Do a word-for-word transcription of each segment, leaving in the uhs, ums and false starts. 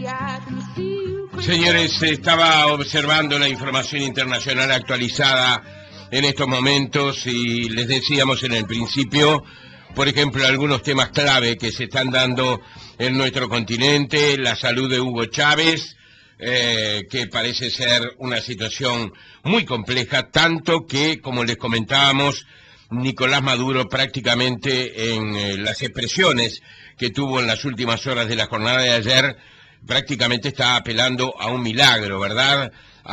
Señores, estaba observando la información internacional actualizada en estos momentos y les decíamos en el principio, por ejemplo, algunos temas clave que se están dando en nuestro continente, la salud de Hugo Chávez, eh, que parece ser una situación muy compleja, tanto que, como les comentábamos, Nicolás Maduro prácticamente en eh, las expresiones que tuvo en las últimas horas de la jornada de ayer, prácticamente está apelando a un milagro, ¿verdad?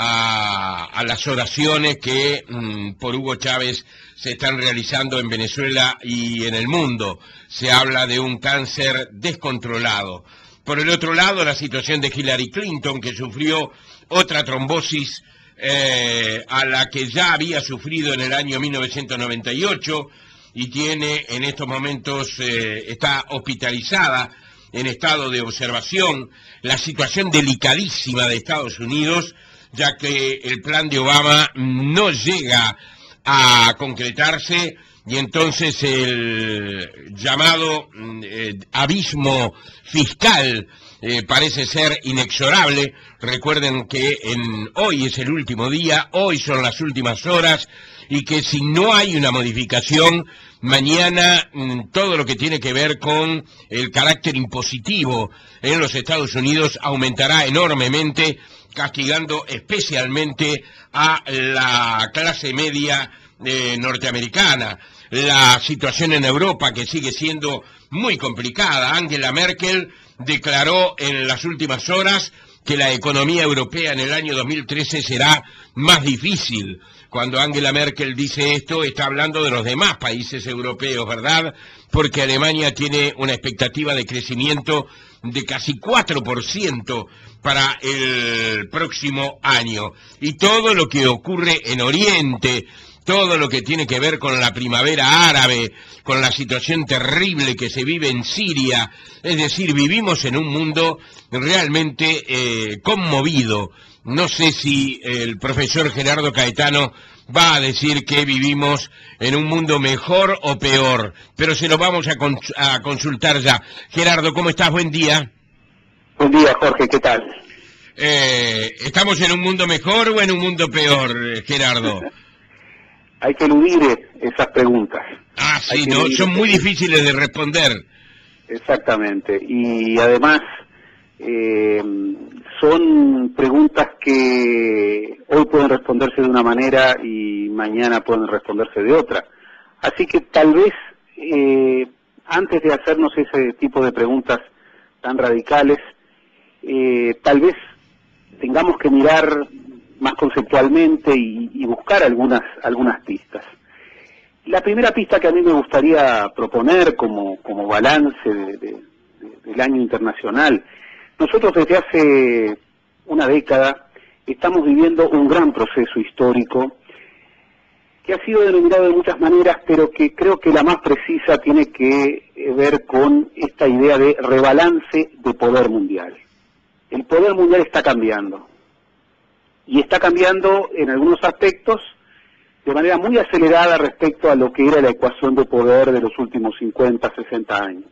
A, a las oraciones que mmm, por Hugo Chávez se están realizando en Venezuela y en el mundo. Se habla de un cáncer descontrolado. Por el otro lado, la situación de Hillary Clinton, que sufrió otra trombosis eh, a la que ya había sufrido en el año mil novecientos noventa y ocho y tiene en estos momentos, eh, está hospitalizada en estado de observación. La situación delicadísima de Estados Unidos, ya que el plan de Obama no llega a concretarse y entonces el llamado eh, abismo fiscal eh, parece ser inexorable. Recuerden que en, hoy es el último día, hoy son las últimas horas y que si no hay una modificación, mañana mmm, todo lo que tiene que ver con el carácter impositivo en los Estados Unidos aumentará enormemente, castigando especialmente a la clase media eh, norteamericana. La situación en Europa, que sigue siendo muy complicada. Angela Merkel declaró en las últimas horas que la economía europea en el año dos mil trece será más difícil. Cuando Angela Merkel dice esto, está hablando de los demás países europeos, ¿verdad? Porque Alemania tiene una expectativa de crecimiento de casi cuatro por ciento para el próximo año. Y todo lo que ocurre en Oriente, todo lo que tiene que ver con la primavera árabe, con la situación terrible que se vive en Siria, es decir, vivimos en un mundo realmente eh, conmovido. No sé si el profesor Gerardo Caetano va a decir que vivimos en un mundo mejor o peor, pero se lo vamos a, cons a consultar ya. Gerardo, ¿cómo estás? Buen día. Buen día, Jorge, ¿qué tal? Eh, ¿Estamos en un mundo mejor o en un mundo peor, Gerardo? Hay que eludir esas preguntas. Ah, sí, no, son muy difíciles de responder. Exactamente, y además eh, son preguntas que hoy pueden responderse de una manera y mañana pueden responderse de otra. Así que tal vez eh, antes de hacernos ese tipo de preguntas tan radicales, eh, tal vez tengamos que mirar más conceptualmente y, y buscar algunas algunas pistas. La primera pista que a mí me gustaría proponer como, como balance de, de, de, del año internacional: nosotros desde hace una década estamos viviendo un gran proceso histórico que ha sido denominado de muchas maneras, pero que creo que la más precisa tiene que ver con esta idea de rebalance de poder mundial. El poder mundial está cambiando, y está cambiando en algunos aspectos de manera muy acelerada respecto a lo que era la ecuación de poder de los últimos cincuenta, sesenta años.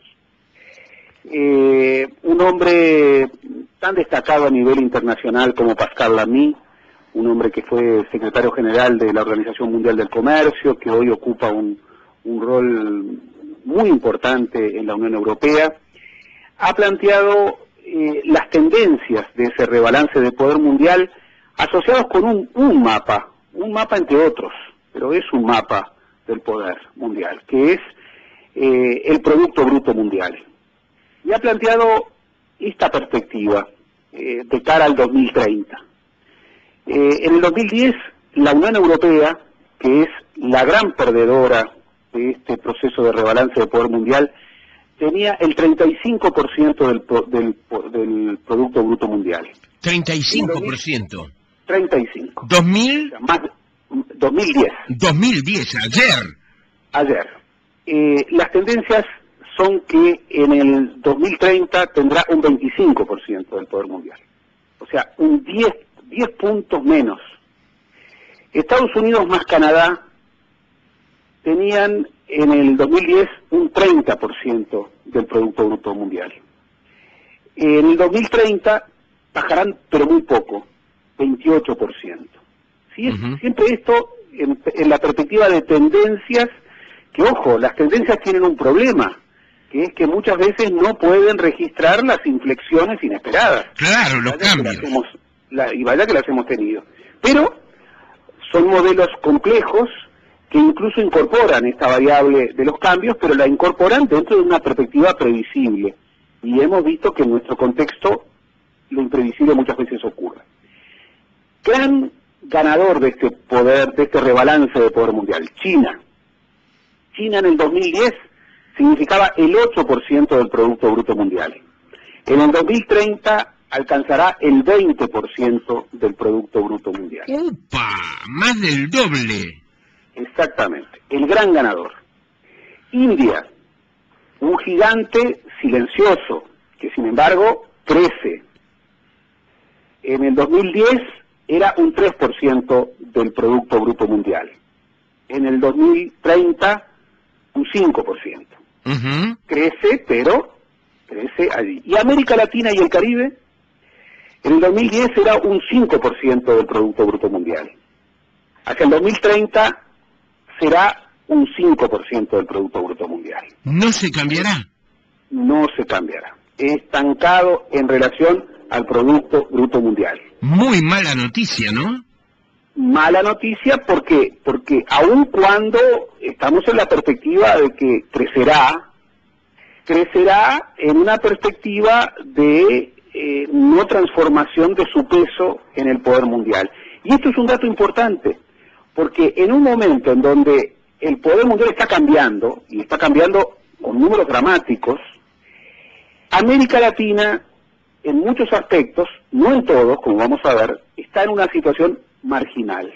Eh, un hombre tan destacado a nivel internacional como Pascal Lamy, un hombre que fue secretario general de la Organización Mundial del Comercio, que hoy ocupa un, un rol muy importante en la Unión Europea, ha planteado eh, las tendencias de ese rebalance de poder mundial asociados con un, un mapa, un mapa entre otros, pero es un mapa del poder mundial, que es eh, el Producto Bruto Mundial. Y ha planteado esta perspectiva eh, de cara al dos mil treinta. Eh, en el dos mil diez, la Unión Europea, que es la gran perdedora de este proceso de rebalance de poder mundial, tenía el treinta y cinco por ciento del, del, del Producto Bruto Mundial. treinta y cinco por ciento. treinta y cinco. ¿dos mil? Más, dos mil diez. dos mil diez, ayer. Ayer. Eh, las tendencias son que en el dos mil treinta tendrá un veinticinco por ciento del poder mundial. O sea, un diez, diez puntos menos. Estados Unidos más Canadá tenían en el dos mil diez un treinta por ciento del Producto Bruto Mundial. En el dos mil treinta bajarán, pero muy poco, veintiocho por ciento. ¿Sí? Uh-huh. Siempre esto en, en la perspectiva de tendencias, que ojo, las tendencias tienen un problema, que es que muchas veces no pueden registrar las inflexiones inesperadas. Claro, los cambios. Hemos, la, y vaya que las hemos tenido. Pero son modelos complejos que incluso incorporan esta variable de los cambios, pero la incorporan dentro de una perspectiva previsible. Y hemos visto que en nuestro contexto lo imprevisible muchas veces ocurre. Gran ganador de este poder, de este rebalance de poder mundial, China. China en el dos mil diez significaba el ocho por ciento del Producto Bruto Mundial. En el dos mil treinta alcanzará el veinte por ciento del Producto Bruto Mundial. ¡Upa! Más del doble. Exactamente, el gran ganador. India, un gigante silencioso, que sin embargo crece. En el dos mil diez era un tres por ciento del Producto Bruto Mundial. En el dos mil treinta, un cinco por ciento. Uh-huh. Crece, pero crece allí. Y América Latina y el Caribe, en el dos mil diez era un cinco por ciento del Producto Bruto Mundial. Hacia el dos mil treinta será un cinco por ciento del Producto Bruto Mundial. ¿No se cambiará? No se cambiará. Estancado en relación al Producto Bruto Mundial. Muy mala noticia, ¿no? Mala noticia, ¿por qué? Porque aun cuando estamos en la perspectiva de que crecerá, crecerá en una perspectiva de eh, no transformación de su peso en el poder mundial. Y esto es un dato importante, porque en un momento en donde el poder mundial está cambiando, y está cambiando con números dramáticos, América Latina, en muchos aspectos, no en todos, como vamos a ver, está en una situación marginal.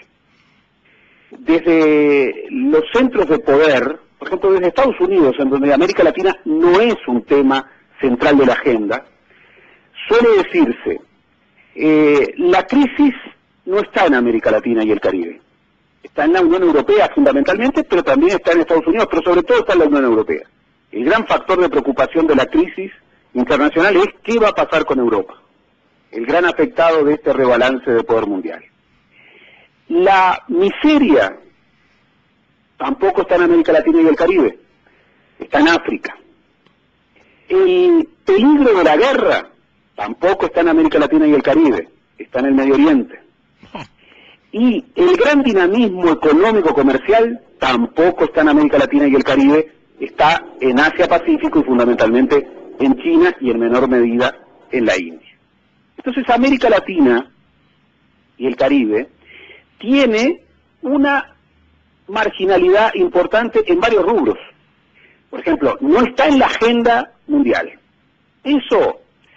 Desde los centros de poder, por ejemplo, desde Estados Unidos, en donde América Latina no es un tema central de la agenda, suele decirse, eh, la crisis no está en América Latina y el Caribe. Está en la Unión Europea fundamentalmente, pero también está en Estados Unidos, pero sobre todo está en la Unión Europea. El gran factor de preocupación de la crisis internacional es qué va a pasar con Europa, el gran afectado de este rebalance de poder mundial. La miseria tampoco está en América Latina y el Caribe, está en África. El peligro de la guerra tampoco está en América Latina y el Caribe, está en el Medio Oriente. Y el gran dinamismo económico comercial tampoco está en América Latina y el Caribe, está en Asia Pacífico y fundamentalmente en China y en menor medida en la India. Entonces América Latina y el Caribe tiene una marginalidad importante en varios rubros. Por ejemplo, no está en la agenda mundial. Eso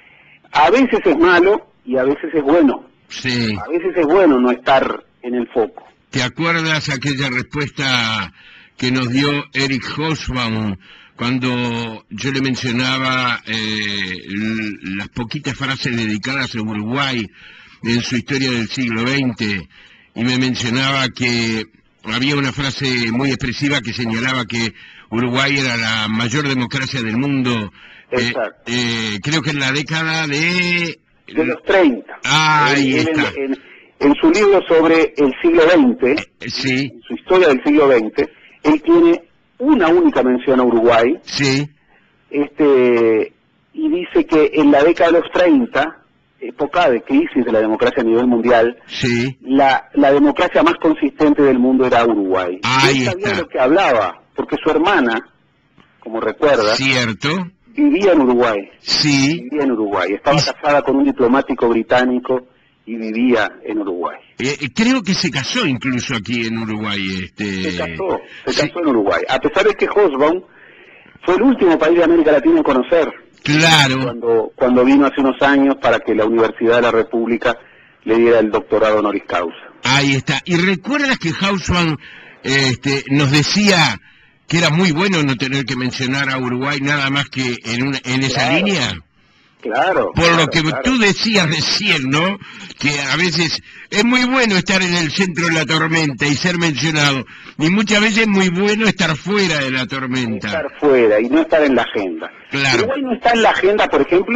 a veces es malo y a veces es bueno. Sí. A veces es bueno no estar en el foco. ¿Te acuerdas aquella respuesta que nos dio Eric Hobsbawm cuando yo le mencionaba eh, las poquitas frases dedicadas a Uruguay en su historia del siglo veinte, y me mencionaba que había una frase muy expresiva que señalaba que Uruguay era la mayor democracia del mundo, eh, eh, creo que en la década de... de los treinta. Ah, ahí en, está. En, en, en su libro sobre el siglo veinte, eh, sí. en su historia del siglo veinte, él tiene una única mención a Uruguay, sí. este, y dice que en la década de los treinta, época de crisis de la democracia a nivel mundial, sí. la, la democracia más consistente del mundo era Uruguay. Ahí él sabía está. de lo que hablaba, porque su hermana, como recuerdas, cierto, vivía en Uruguay. Sí. Vivía en Uruguay. Estaba casada con un diplomático británico y vivía en Uruguay. Eh, creo que se casó incluso aquí en Uruguay. Este... Se casó, se sí. casó en Uruguay. A pesar de que Hobsbawm fue el último país de América Latina en conocer. Claro. Cuando, cuando vino hace unos años para que la Universidad de la República le diera el doctorado honoris causa. Ahí está. ¿Y recuerdas que Hobsbawm este, nos decía que era muy bueno no tener que mencionar a Uruguay nada más que en, una, en esa claro, línea? Claro. Por claro, lo que claro. tú decías recién, ¿no? Que a veces es muy bueno estar en el centro de la tormenta y ser mencionado, y muchas veces es muy bueno estar fuera de la tormenta. Estar fuera y no estar en la agenda. Claro. Uruguay no está en la agenda, por ejemplo,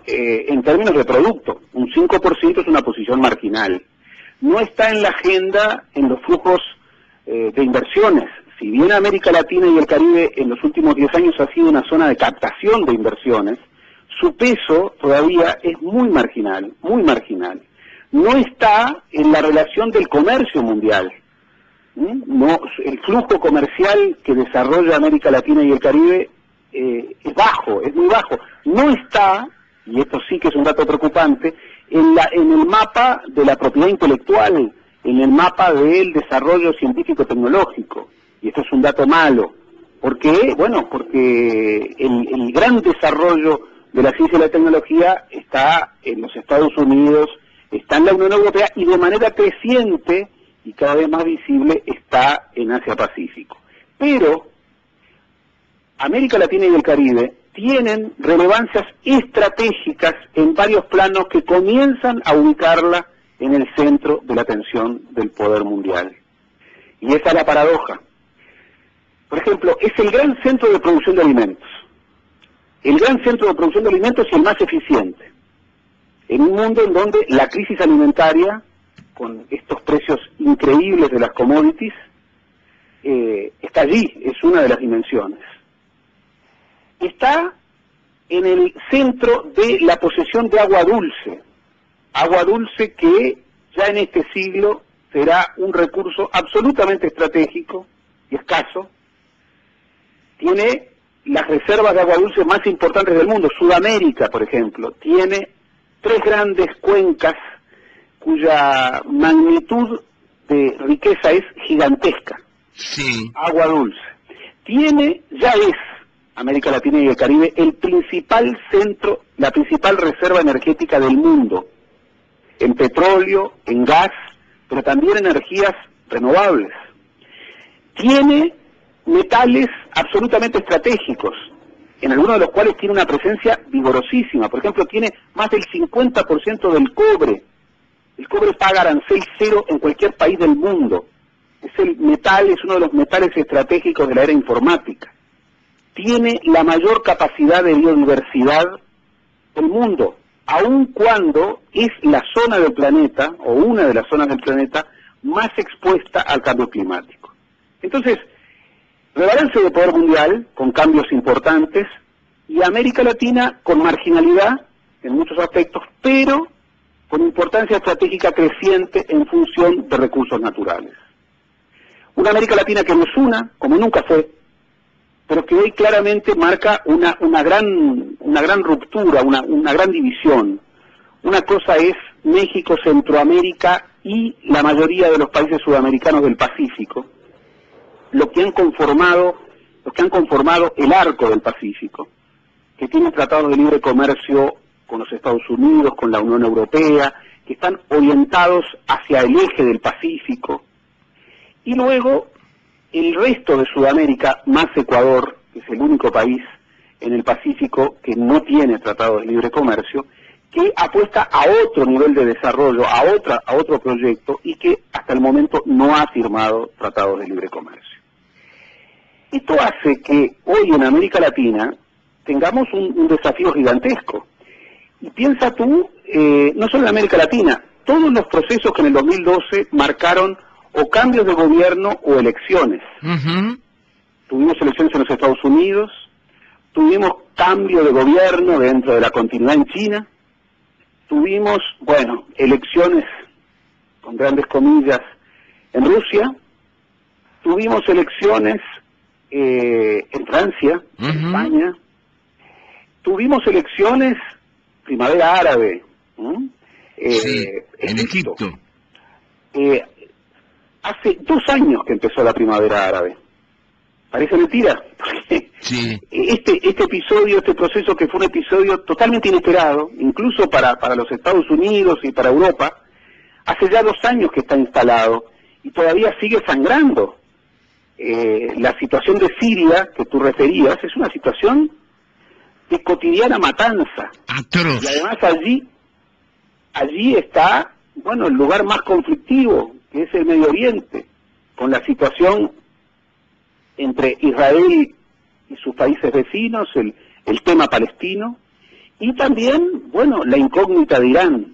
eh, en términos de producto. Un cinco por ciento es una posición marginal. No está en la agenda en los flujos eh, de inversiones. Si bien América Latina y el Caribe en los últimos diez años ha sido una zona de captación de inversiones, su peso todavía es muy marginal, muy marginal. No está en la relación del comercio mundial. ¿Mm? No, el flujo comercial que desarrolla América Latina y el Caribe eh, es bajo, es muy bajo. No está, y esto sí que es un dato preocupante, en, la, en el mapa de la propiedad intelectual, en el mapa del desarrollo científico-tecnológico. Y esto es un dato malo. ¿Por qué? Bueno, porque el, el gran desarrollo de la ciencia y la tecnología está en los Estados Unidos, está en la Unión Europea y de manera creciente y cada vez más visible está en Asia-Pacífico. Pero América Latina y el Caribe tienen relevancias estratégicas en varios planos que comienzan a ubicarla en el centro de la atención del poder mundial. Y esa es la paradoja. Por ejemplo, es el gran centro de producción de alimentos. El gran centro de producción de alimentos y el más eficiente. En un mundo en donde la crisis alimentaria, con estos precios increíbles de las commodities, eh, está allí, es una de las dimensiones. Está en el centro de la posesión de agua dulce. Agua dulce que ya en este siglo será un recurso absolutamente estratégico y escaso. Tiene las reservas de agua dulce más importantes del mundo. Sudamérica, por ejemplo, tiene tres grandes cuencas cuya magnitud de riqueza es gigantesca. Sí. Agua dulce. Tiene, ya es América Latina y el Caribe, el principal centro, la principal reserva energética del mundo, en petróleo, en gas, pero también energías renovables. Tiene metales absolutamente estratégicos, en algunos de los cuales tiene una presencia vigorosísima. Por ejemplo, tiene más del cincuenta por ciento del cobre. El cobre paga arancel cero en cualquier país del mundo. Es el metal, es uno de los metales estratégicos de la era informática. Tiene la mayor capacidad de biodiversidad del mundo, aun cuando es la zona del planeta, o una de las zonas del planeta, más expuesta al cambio climático. Entonces, rebalance de poder mundial, con cambios importantes, y América Latina con marginalidad en muchos aspectos, pero con importancia estratégica creciente en función de recursos naturales. Una América Latina que nos una, como nunca fue, pero que hoy claramente marca una, una, gran, una gran ruptura, una, una gran división. Una cosa es México, Centroamérica y la mayoría de los países sudamericanos del Pacífico, lo que han conformado, los que han conformado el arco del Pacífico, que tienen tratados de libre comercio con los Estados Unidos, con la Unión Europea, que están orientados hacia el eje del Pacífico. Y luego el resto de Sudamérica, más Ecuador, que es el único país en el Pacífico que no tiene tratados de libre comercio, que apuesta a otro nivel de desarrollo, a otra, a otro proyecto, y que hasta el momento no ha firmado tratados de libre comercio. Esto hace que hoy en América Latina tengamos un, un desafío gigantesco. Y piensa tú, eh, no solo en América Latina, todos los procesos que en el dos mil doce marcaron o cambios de gobierno o elecciones. Uh-huh. Tuvimos elecciones en los Estados Unidos, tuvimos cambio de gobierno dentro de la continuidad en China, tuvimos, bueno, elecciones, con grandes comillas, en Rusia, tuvimos elecciones eh, en Francia, uh-huh. en España, tuvimos elecciones primavera árabe, ¿no? eh, sí, en Egipto. Egipto. Eh, hace dos años que empezó la primavera árabe. Parece mentira, porque sí. este, este episodio, este proceso que fue un episodio totalmente inesperado, incluso para, para los Estados Unidos y para Europa, hace ya dos años que está instalado y todavía sigue sangrando. Eh, la situación de Siria, que tú referías, es una situación de cotidiana matanza. Atroz. Y además allí, allí está, bueno, el lugar más conflictivo, que es el Medio Oriente, con la situación entre Israel y sus países vecinos, el, el tema palestino, y también, bueno, la incógnita de Irán.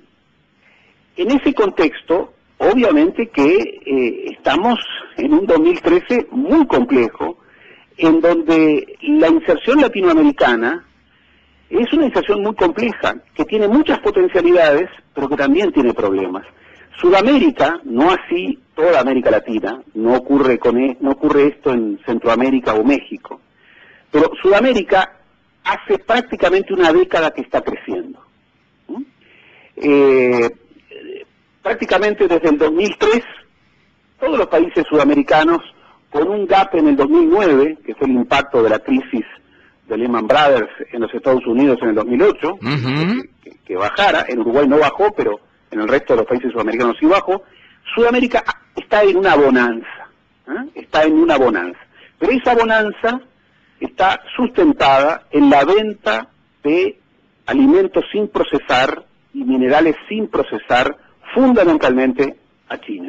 En ese contexto, obviamente que eh, estamos en un dos mil trece muy complejo, en donde la inserción latinoamericana es una inserción muy compleja, que tiene muchas potencialidades, pero que también tiene problemas. Sudamérica, no así toda América Latina, no ocurre, con e, no ocurre esto en Centroamérica o México, pero Sudamérica hace prácticamente una década que está creciendo. ¿Mm? Eh, prácticamente desde el dos mil tres, todos los países sudamericanos, con un gap en el dos mil nueve, que fue el impacto de la crisis de Lehman Brothers en los Estados Unidos en el dos mil ocho, uh-huh. que, que, que bajara, en Uruguay no bajó, pero en el resto de los países sudamericanos sí bajó. Sudamérica está en una bonanza, ¿eh? está en una bonanza, pero esa bonanza está sustentada en la venta de alimentos sin procesar y minerales sin procesar, fundamentalmente a China.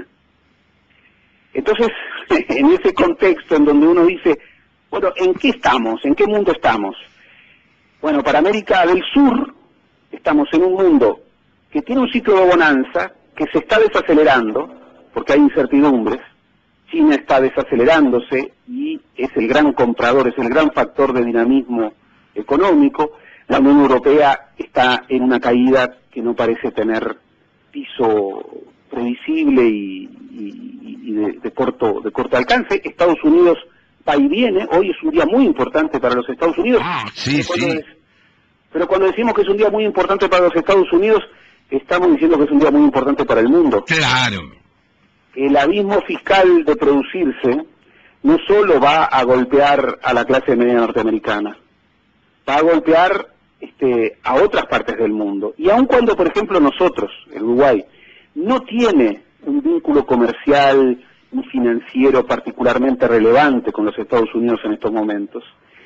Entonces, en ese contexto en donde uno dice, bueno, ¿en qué estamos? ¿En qué mundo estamos? Bueno, para América del Sur estamos en un mundo que tiene un ciclo de bonanza que se está desacelerando, porque hay incertidumbres. China está desacelerándose y es el gran comprador, es el gran factor de dinamismo económico. La Unión Europea está en una caída que no parece tener piso previsible y, y, y de, de corto de corto alcance. Estados Unidos va y viene. Hoy es un día muy importante para los Estados Unidos. Ah, sí, pero, cuando sí. es, pero cuando decimos que es un día muy importante para los Estados Unidos, estamos diciendo que es un día muy importante para el mundo. Claro. El abismo fiscal de producirse no solo va a golpear a la clase media norteamericana, va a golpear este, a otras partes del mundo. Y aun cuando, por ejemplo, nosotros, el Uruguay, no tiene un vínculo comercial y financiero particularmente relevante con los Estados Unidos en estos momentos,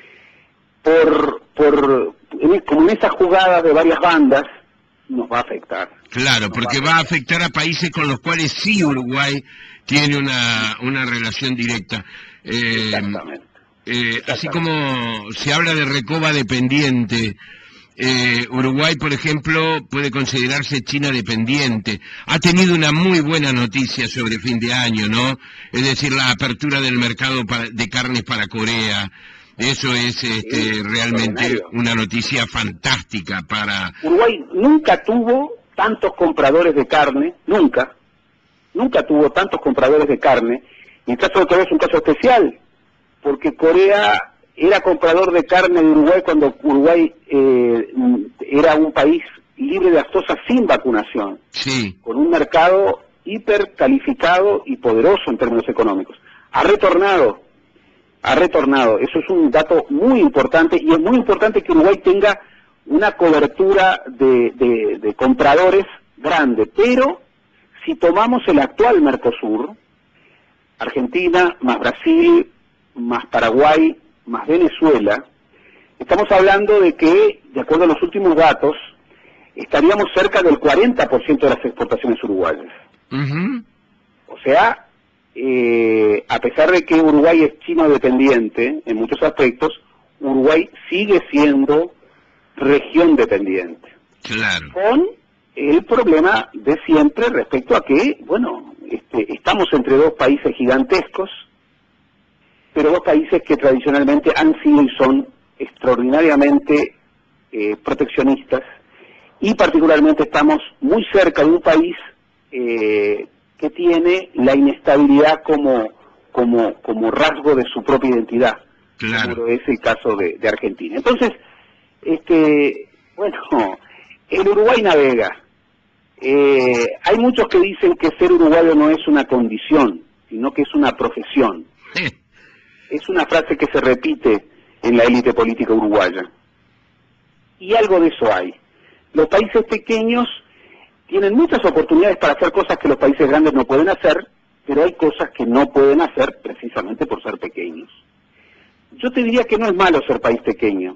por, por en, como en esas jugadas de varias bandas, nos va a afectar. Claro, porque va a afectar a países con los cuales sí Uruguay tiene una, una relación directa. Eh, Exactamente. Eh, así como se habla de Recoba dependiente, eh, Uruguay, por ejemplo, puede considerarse China dependiente. Ha tenido una muy buena noticia sobre fin de año, ¿no? Es decir, la apertura del mercado para, de carnes para Corea. Eso es este, sí, realmente una noticia fantástica para... Uruguay nunca tuvo tantos compradores de carne, nunca, nunca tuvo tantos compradores de carne, y el caso de Corea es un caso especial, porque Corea era comprador de carne de Uruguay cuando Uruguay eh, era un país libre de aftosa sin vacunación, sí, con un mercado hipercalificado y poderoso en términos económicos. Ha retornado, ha retornado, eso es un dato muy importante, y es muy importante que Uruguay tenga una cobertura de, de, de compradores grande, pero si tomamos el actual Mercosur, Argentina más Brasil, más Paraguay, más Venezuela, estamos hablando de que, de acuerdo a los últimos datos, estaríamos cerca del cuarenta por ciento de las exportaciones uruguayas. Uh-huh. O sea, eh, a pesar de que Uruguay es chino dependiente en muchos aspectos, Uruguay sigue siendo región dependiente. Claro. Con el problema de siempre respecto a que, bueno, este, estamos entre dos países gigantescos, pero dos países que tradicionalmente han sido y son extraordinariamente eh, proteccionistas, y particularmente estamos muy cerca de un país eh, que tiene la inestabilidad como, como, como rasgo de su propia identidad. Claro. Como es el caso de, de Argentina. Entonces, este, bueno, el Uruguay navega. Eh, hay muchos que dicen que ser uruguayo no es una condición, sino que es una profesión. Sí. Es una frase que se repite en la élite política uruguaya. Y algo de eso hay. Los países pequeños tienen muchas oportunidades para hacer cosas que los países grandes no pueden hacer, pero hay cosas que no pueden hacer precisamente por ser pequeños. Yo te diría que no es malo ser país pequeño,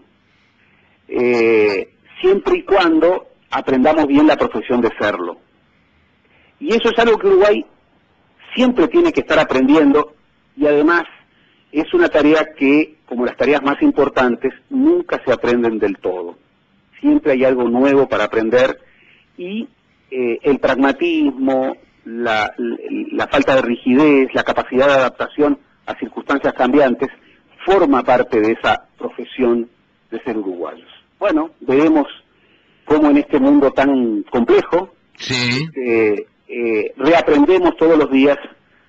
eh, siempre y cuando aprendamos bien la profesión de serlo. Y eso es algo que Uruguay siempre tiene que estar aprendiendo, y además es una tarea que, como las tareas más importantes, nunca se aprenden del todo. siempre hay algo nuevo para aprender, y eh, el pragmatismo, la, la, la falta de rigidez, la capacidad de adaptación a circunstancias cambiantes, forma parte de esa profesión de ser uruguayos. Bueno, veremos cómo en este mundo tan complejo, sí. eh, eh, reaprendemos todos los días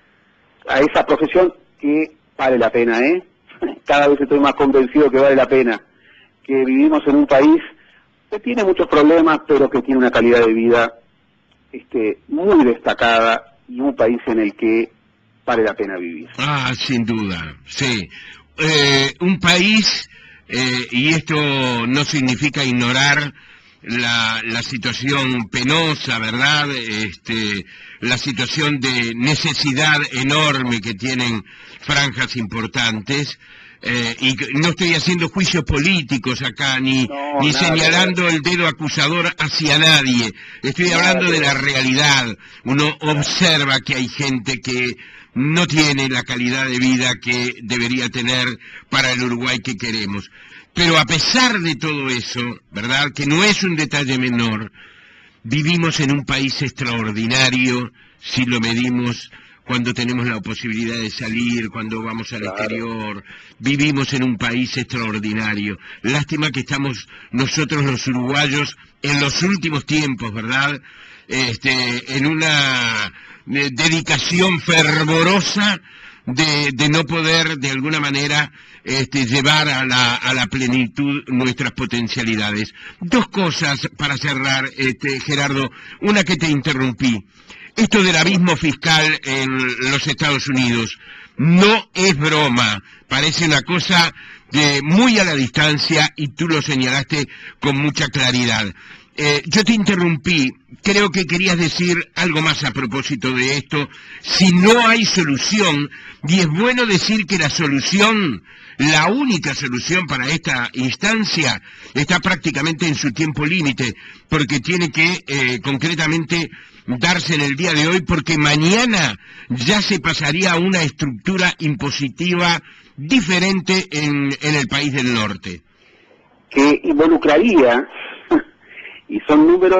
a esa profesión que vale la pena, ¿eh? Cada vez estoy más convencido que vale la pena, que vivimos en un país que tiene muchos problemas, pero que tiene una calidad de vida este, muy destacada, y un país en el que vale la pena vivir. Ah, sin duda, sí. Eh, un país, eh, y esto no significa ignorar la, la situación penosa, ¿verdad? Este, la situación de necesidad enorme que tienen franjas importantes. Eh, y no estoy haciendo juicios políticos acá, ni, no, ni nada, señalando nada. el dedo acusador hacia nadie. Estoy nada, hablando de la realidad. Uno observa que hay gente que no tiene la calidad de vida que debería tener para el Uruguay que queremos. Pero a pesar de todo eso, ¿verdad?, que no es un detalle menor, vivimos en un país extraordinario si lo medimos cuando tenemos la posibilidad de salir, cuando vamos al claro. exterior. Vivimos en un país extraordinario. Lástima que estamos nosotros los uruguayos en los últimos tiempos, ¿verdad?, este, en una eh, dedicación fervorosa de, de no poder, de alguna manera, este, llevar a la, a la plenitud nuestras potencialidades. Dos cosas para cerrar, este, Gerardo. Una, que te interrumpí. Esto del abismo fiscal en los Estados Unidos no es broma, parece una cosa de muy a la distancia, y tú lo señalaste con mucha claridad. Eh, yo te interrumpí, creo que querías decir algo más a propósito de esto. Si no hay solución, y es bueno decir que la solución, la única solución para esta instancia, está prácticamente en su tiempo límite, porque tiene que eh, concretamente darse en el día de hoy, porque mañana ya se pasaría a una estructura impositiva diferente en, en el país del norte. Que involucraría, y son números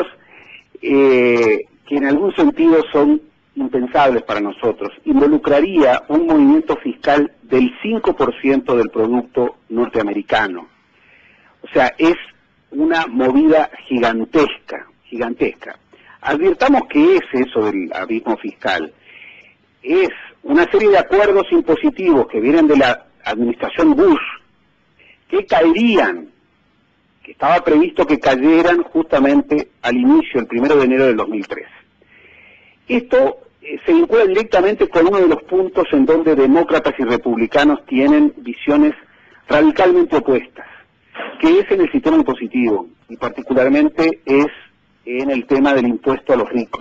eh, que en algún sentido son impensables para nosotros, involucraría un movimiento fiscal del cinco por ciento del producto norteamericano. O sea, es una movida gigantesca, gigantesca. Advirtamos que es eso del abismo fiscal. Es una serie de acuerdos impositivos que vienen de la administración Bush, que caerían, que estaba previsto que cayeran justamente al inicio, el primero de enero del dos mil trece. Esto eh, se vincula directamente con uno de los puntos en donde demócratas y republicanos tienen visiones radicalmente opuestas, que es en el sistema impositivo, y particularmente es en el tema del impuesto a los ricos.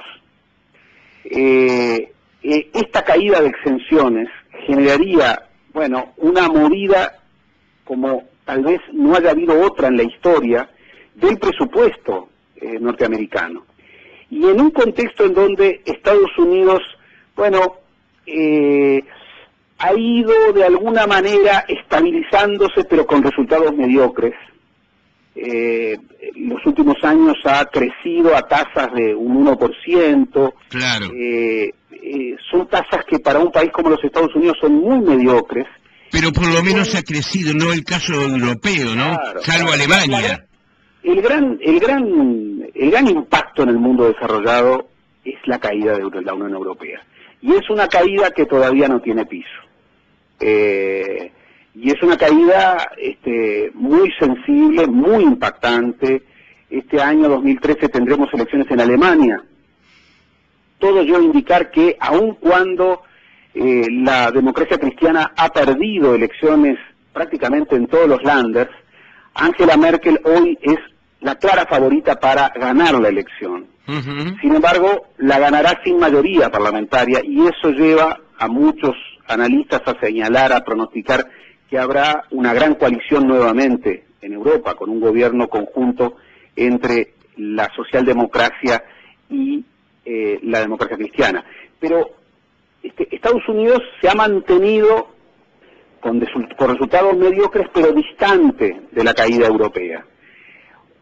Eh, eh, esta caída de exenciones generaría, bueno, una movida como tal vez no haya habido otra en la historia del presupuesto eh, norteamericano. Y en un contexto en donde Estados Unidos, bueno, eh, ha ido de alguna manera estabilizándose, pero con resultados mediocres. Eh, los últimos años ha crecido a tasas de un uno por ciento. Claro. Eh, eh, son tasas que para un país como los Estados Unidos son muy mediocres. Pero por lo menos ha crecido, no el caso europeo, ¿no? Claro, Salvo claro. Alemania. El gran, el gran, el gran impacto en el mundo desarrollado es la caída de la Unión Europea. Y es una caída que todavía no tiene piso. Eh, y es una caída este, muy sensible, muy impactante. Este año dos mil trece tendremos elecciones en Alemania. Todo lleva a indicar que aun cuando eh, la democracia cristiana ha perdido elecciones prácticamente en todos los landers, Angela Merkel hoy es la clara favorita para ganar la elección. Uh-huh. Sin embargo, la ganará sin mayoría parlamentaria, y eso lleva a muchos analistas a señalar, a pronosticar que habrá una gran coalición nuevamente en Europa, con un gobierno conjunto entre la socialdemocracia y eh, la democracia cristiana. Pero este, Estados Unidos se ha mantenido con, con resultados mediocres, pero distante de la caída europea.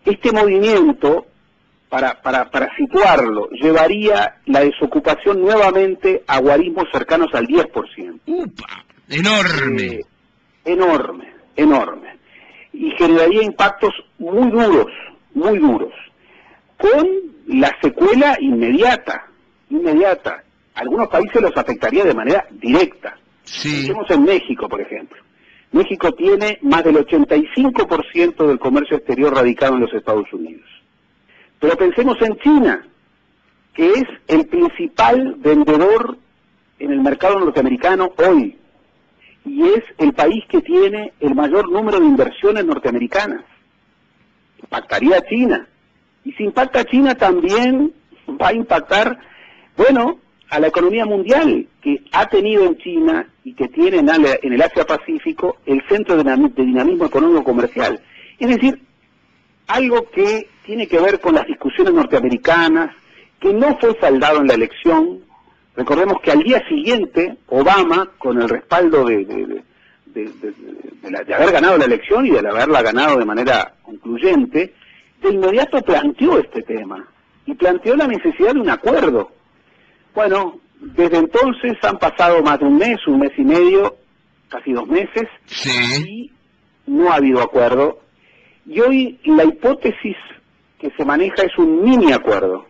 Este movimiento, para, para, para situarlo, llevaría la desocupación nuevamente a guarismos cercanos al diez por ciento. ¡Upa! ¡Enorme! Eh, enorme, enorme. Y generaría impactos muy duros, muy duros, con la secuela inmediata, inmediata. Algunos países los afectaría de manera directa. Sí. Pensemos en México, por ejemplo. México tiene más del ochenta y cinco por ciento del comercio exterior radicado en los Estados Unidos. Pero pensemos en China, que es el principal vendedor en el mercado norteamericano hoy, y es el país que tiene el mayor número de inversiones norteamericanas. Impactaría a China. Y si impacta a China también va a impactar, bueno, a la economía mundial, que ha tenido en China y que tiene en el Asia-Pacífico el centro de dinamismo económico-comercial. Es decir, algo que tiene que ver con las discusiones norteamericanas, que no fue saldado en la elección. Recordemos que al día siguiente, Obama, con el respaldo de, de, de, de, de, de, la, de haber ganado la elección y de haberla ganado de manera concluyente, de inmediato planteó este tema y planteó la necesidad de un acuerdo. Bueno, desde entonces han pasado más de un mes, un mes y medio, casi dos meses, sí. y no ha habido acuerdo. Y hoy la hipótesis que se maneja es un mini acuerdo.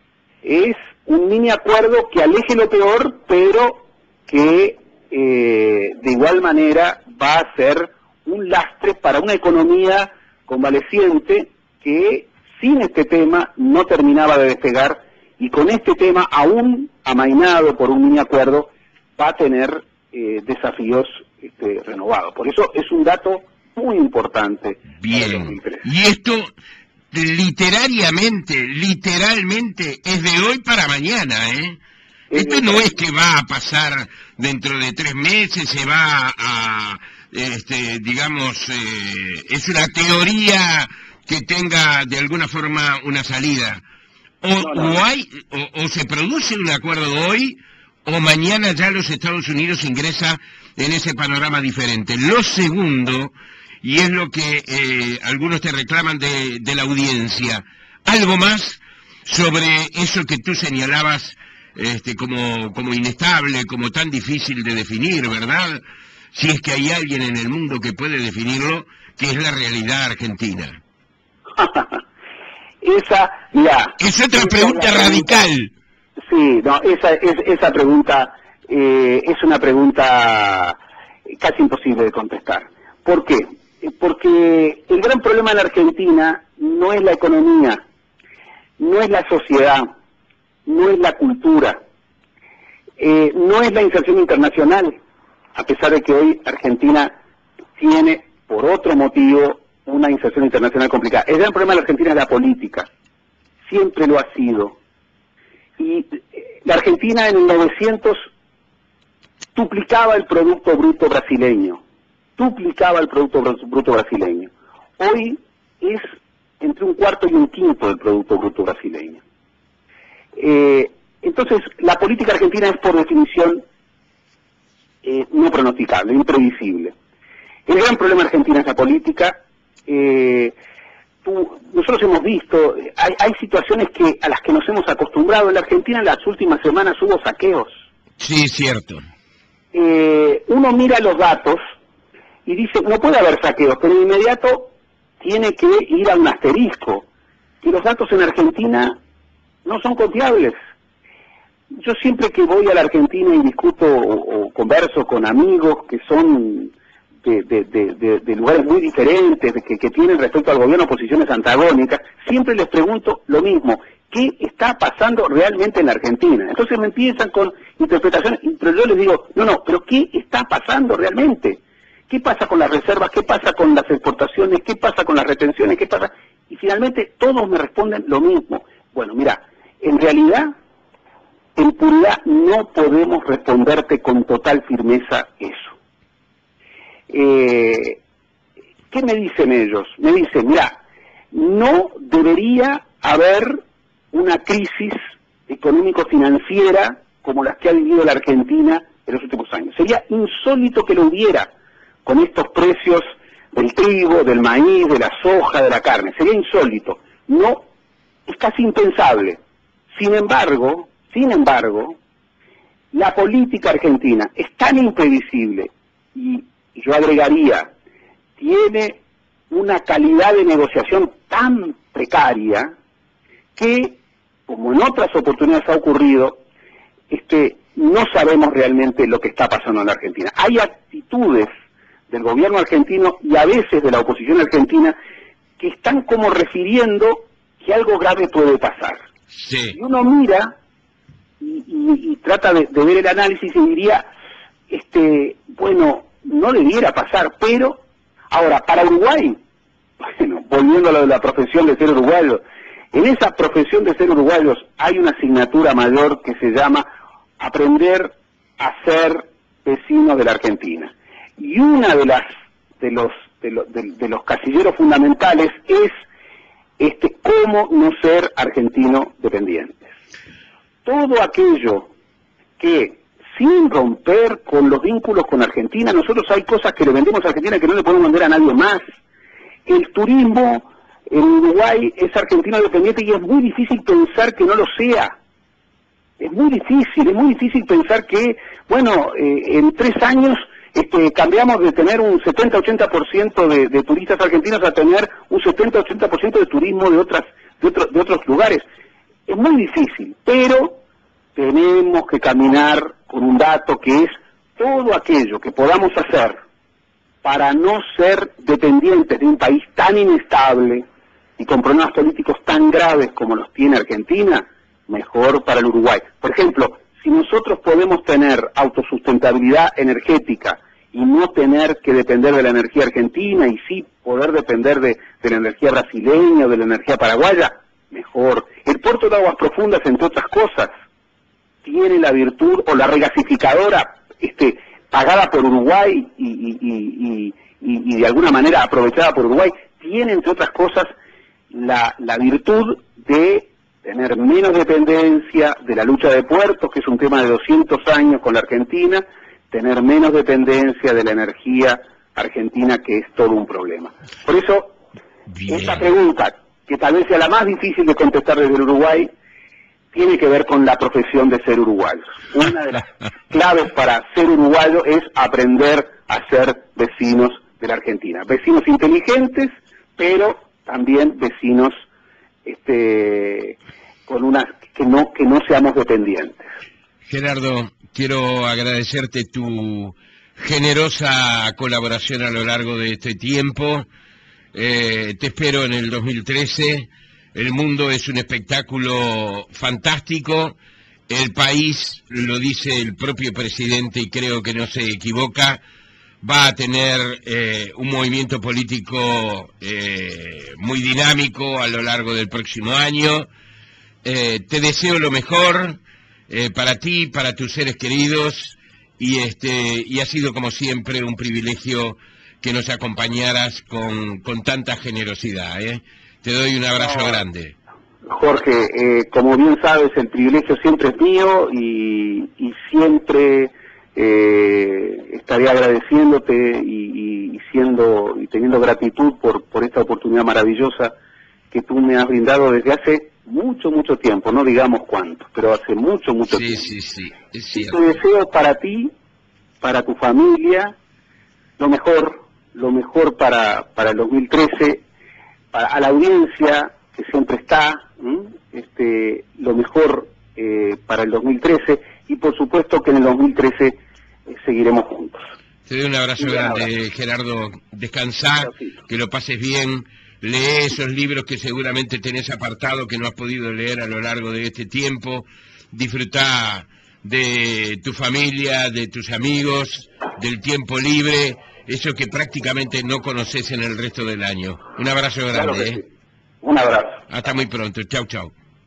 Es un mini acuerdo que aleje lo peor, pero que eh, de igual manera va a ser un lastre para una economía convaleciente que sin este tema no terminaba de despegar, y con este tema aún amainado por un mini acuerdo va a tener eh, desafíos este, renovados. Por eso es un dato muy importante. Bien, y esto literariamente, literalmente es de hoy para mañana, ¿eh? Esto no es que va a pasar dentro de tres meses, se va a, este, digamos, eh, es una teoría que tenga de alguna forma una salida. O, no, no, no. o hay, o, o se produce un acuerdo hoy, o mañana ya los Estados Unidos ingresa en ese panorama diferente. Lo segundo, y es lo que eh, algunos te reclaman de, de la audiencia, algo más sobre eso que tú señalabas este, como, como inestable, como tan difícil de definir, ¿verdad? Si es que hay alguien en el mundo que puede definirlo, que es la realidad argentina. Esa, mira, es otra esa pregunta es radical. Pregunta, sí, no, esa, es, esa pregunta eh, es una pregunta casi imposible de contestar. ¿Por qué? Porque el gran problema en la Argentina no es la economía, no es la sociedad, no es la cultura, eh, no es la inserción internacional, a pesar de que hoy Argentina tiene, por otro motivo, una inserción internacional complicada. El gran problema de la Argentina es la política, siempre lo ha sido. Y la Argentina en el novecientos duplicaba el Producto Bruto brasileño, duplicaba el Producto Bruto brasileño. Hoy es entre un cuarto y un quinto del Producto Bruto brasileño. Eh, entonces, la política argentina es por definición eh, no pronosticable, imprevisible. El gran problema de Argentina es la política. Eh, tú, nosotros hemos visto, hay, hay situaciones que a las que nos hemos acostumbrado. En la Argentina en las últimas semanas hubo saqueos. Sí, cierto. Eh, uno mira los datos y dice, no puede haber saqueos, pero de inmediato tiene que ir a un asterisco, que los datos en Argentina no son confiables. Yo siempre que voy a la Argentina y discuto o, o converso con amigos que son de, de, de, de, de lugares muy diferentes, de que, que tienen respecto al gobierno posiciones antagónicas, siempre les pregunto lo mismo, ¿qué está pasando realmente en la Argentina? Entonces me empiezan con interpretaciones, pero yo les digo, no, no, pero ¿qué está pasando realmente? ¿Qué pasa con las reservas? ¿Qué pasa con las exportaciones? ¿Qué pasa con las retenciones? ¿Qué pasa? Y finalmente todos me responden lo mismo. Bueno, mira, en realidad, en puridad no podemos responderte con total firmeza eso. Eh, ¿Qué me dicen ellos? Me dicen, mira, no debería haber una crisis económico-financiera como las que ha vivido la Argentina en los últimos años. Sería insólito que lo hubiera con estos precios del trigo, del maíz, de la soja, de la carne. Sería insólito. No, es casi impensable. Sin embargo, sin embargo, la política argentina es tan imprevisible y yo agregaría, tiene una calidad de negociación tan precaria que, como en otras oportunidades ha ocurrido, este, no sabemos realmente lo que está pasando en la Argentina. Hay actitudes del gobierno argentino y a veces de la oposición argentina que están como refiriendo que algo grave puede pasar. Sí. Y uno mira y, y, y trata de, de ver el análisis y diría, este, bueno, no debiera pasar, pero ahora, para Uruguay, bueno, volviendo a lo de la profesión de ser uruguayo, en esa profesión de ser uruguayos hay una asignatura mayor que se llama aprender a ser vecinos de la Argentina. Y una de las de los de, lo, de, de los casilleros fundamentales es este cómo no ser argentino dependientes. Todo aquello que sin romper con los vínculos con Argentina, nosotros hay cosas que le vendemos a Argentina que no le podemos vender a nadie más. El turismo en Uruguay es argentino dependiente y es muy difícil pensar que no lo sea. Es muy difícil, es muy difícil pensar que, bueno, eh, en tres años este, cambiamos de tener un setenta a ochenta por ciento de, de turistas argentinos a tener un setenta a ochenta por ciento de turismo de, otras, de, otro, de otros lugares. Es muy difícil, pero tenemos que caminar con un dato que es todo aquello que podamos hacer para no ser dependientes de un país tan inestable y con problemas políticos tan graves como los tiene Argentina, mejor para el Uruguay. Por ejemplo, si nosotros podemos tener autosustentabilidad energética y no tener que depender de la energía argentina y sí poder depender de, de la energía brasileña o de la energía paraguaya, mejor. El puerto de aguas profundas, entre otras cosas, tiene la virtud, o la regasificadora este, pagada por Uruguay y, y, y, y, y de alguna manera aprovechada por Uruguay, tiene, entre otras cosas, la, la virtud de tener menos dependencia de la lucha de puertos, que es un tema de doscientos años con la Argentina, tener menos dependencia de la energía argentina, que es todo un problema. Por eso, Bien. esta pregunta, que tal vez sea la más difícil de contestar desde el Uruguay, tiene que ver con la profesión de ser uruguayos. Una de las claves para ser uruguayo es aprender a ser vecinos de la Argentina. Vecinos inteligentes, pero también vecinos este, con una que no que no seamos dependientes. Gerardo, quiero agradecerte tu generosa colaboración a lo largo de este tiempo. Eh, te espero en el dos mil trece. El mundo es un espectáculo fantástico. El país, lo dice el propio presidente y creo que no se equivoca, va a tener eh, un movimiento político eh, muy dinámico a lo largo del próximo año. Eh, te deseo lo mejor eh, para ti, para tus seres queridos, y este y ha sido como siempre un privilegio que nos acompañaras con, con tanta generosidad, ¿eh? Te doy un abrazo no, grande. Jorge, eh, como bien sabes, el privilegio siempre es mío y, y siempre eh, estaré agradeciéndote y, y siendo y teniendo gratitud por, por esta oportunidad maravillosa que tú me has brindado desde hace mucho, mucho tiempo, no digamos cuánto, pero hace mucho, mucho sí, tiempo. Sí, sí, sí, es cierto. Te deseo para ti, para tu familia, lo mejor, lo mejor para, para el dos mil trece, para, a la audiencia que siempre está, ¿m? este lo mejor eh, para el dos mil trece, y por supuesto que en el dos mil trece eh, seguiremos juntos. Te doy un abrazo un grande, abrazo. Gerardo. Descansá, sí. Que lo pases bien. Lee esos libros que seguramente tenés apartado, que no has podido leer a lo largo de este tiempo. Disfrutá de tu familia, de tus amigos, del tiempo libre, eso que prácticamente no conoces en el resto del año. Un abrazo grande. Claro que ¿eh? sí. Un abrazo. Hasta muy pronto. Chau, chau.